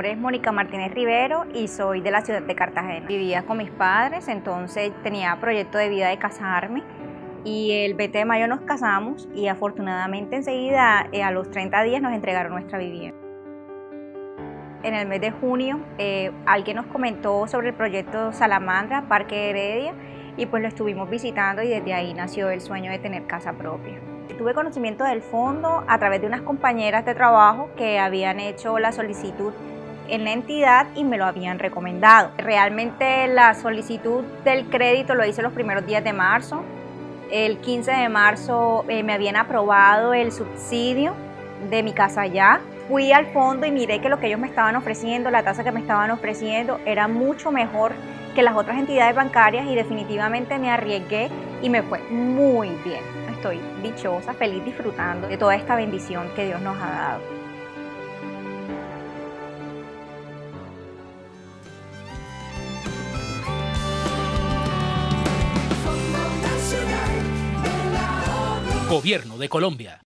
nombre es Mónica Martínez Rivero y soy de la ciudad de Cartagena. Vivía con mis padres, entonces tenía proyecto de vida de casarme y el 20 de mayo nos casamos y afortunadamente enseguida a los 30 días nos entregaron nuestra vivienda. En el mes de junio alguien nos comentó sobre el proyecto Salamandra, Parque Heredia, y pues lo estuvimos visitando y desde ahí nació el sueño de tener casa propia. Tuve conocimiento del fondo a través de unas compañeras de trabajo que habían hecho la solicitud en la entidad y me lo habían recomendado. Realmente la solicitud del crédito lo hice los primeros días de marzo. El 15 de marzo me habían aprobado el subsidio de mi casa ya. Fui al fondo y miré que lo que ellos me estaban ofreciendo, la tasa que me estaban ofreciendo, era mucho mejor que las otras entidades bancarias y definitivamente me arriesgué y me fue muy bien. Estoy dichosa, feliz, disfrutando de toda esta bendición que Dios nos ha dado. Gobierno de Colombia.